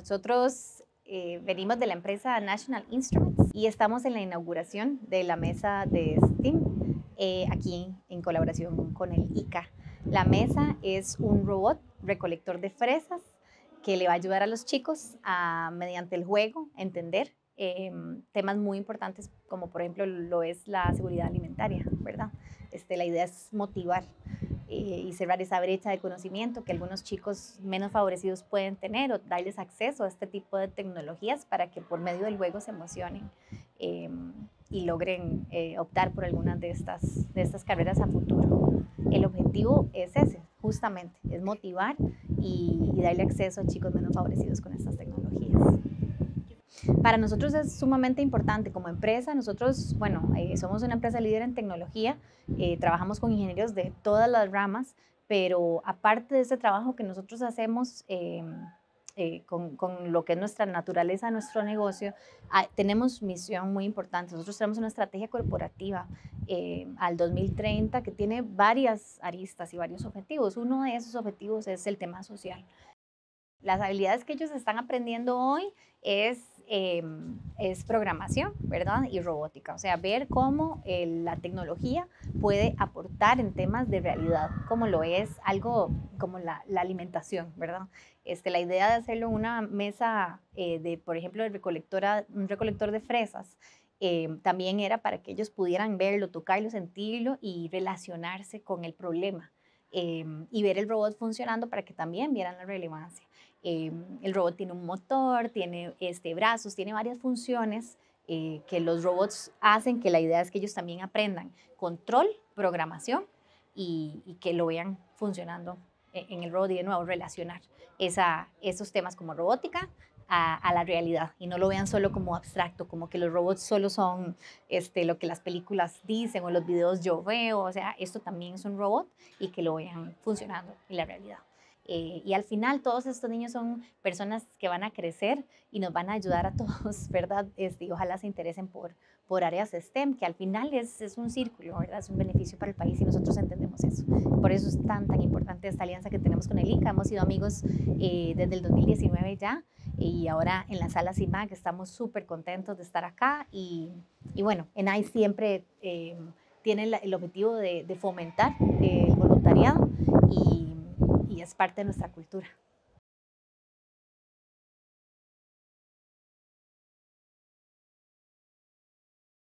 Nosotros venimos de la empresa National Instruments y estamos en la inauguración de la mesa de STEAM aquí en colaboración con el ICA. La mesa es un robot recolector de fresas que le va a ayudar a los chicos a, mediante el juego, entender temas muy importantes como por ejemplo lo es la seguridad alimentaria, ¿verdad? La idea es motivar y cerrar esa brecha de conocimiento que algunos chicos menos favorecidos pueden tener o darles acceso a este tipo de tecnologías para que por medio del juego se emocionen y logren optar por algunas de estas carreras a futuro. El objetivo es ese, justamente, es motivar y darle acceso a chicos menos favorecidos con estas tecnologías. Para nosotros es sumamente importante como empresa. Nosotros, somos una empresa líder en tecnología, trabajamos con ingenieros de todas las ramas, pero aparte de ese trabajo que nosotros hacemos con lo que es nuestra naturaleza, nuestro negocio, tenemos misión muy importante. Nosotros tenemos una estrategia corporativa al 2030 que tiene varias aristas y varios objetivos. Uno de esos objetivos es el tema social. Las habilidades que ellos están aprendiendo hoy es programación, ¿verdad? Y robótica, o sea, ver cómo la tecnología puede aportar en temas de realidad, como lo es algo como la alimentación, ¿verdad? La idea de hacerlo en una mesa por ejemplo, un recolector de fresas, también era para que ellos pudieran verlo, tocarlo, sentirlo y relacionarse con el problema. Y ver el robot funcionando para que también vieran la relevancia. El robot tiene un motor, tiene brazos, tiene varias funciones que los robots hacen, que la idea es que ellos también aprendan control, programación y que lo vean funcionando en el robot y de nuevo relacionar esos temas como robótica a la realidad y no lo vean solo como abstracto, como que los robots solo son lo que las películas dicen o los videos yo veo, o sea, esto también es un robot y que lo vean funcionando en la realidad. Y al final todos estos niños son personas que van a crecer y nos van a ayudar a todos, ¿verdad? Y ojalá se interesen por áreas STEM, que al final es un círculo, ¿verdad? Es un beneficio para el país y nosotros entendemos eso. Por eso es tan importante esta alianza que tenemos con el ICA. Hemos sido amigos desde el 2019 ya y ahora en la sala CIMAC estamos súper contentos de estar acá y bueno, ENAI siempre tiene el objetivo de fomentar el voluntariado y es parte de nuestra cultura.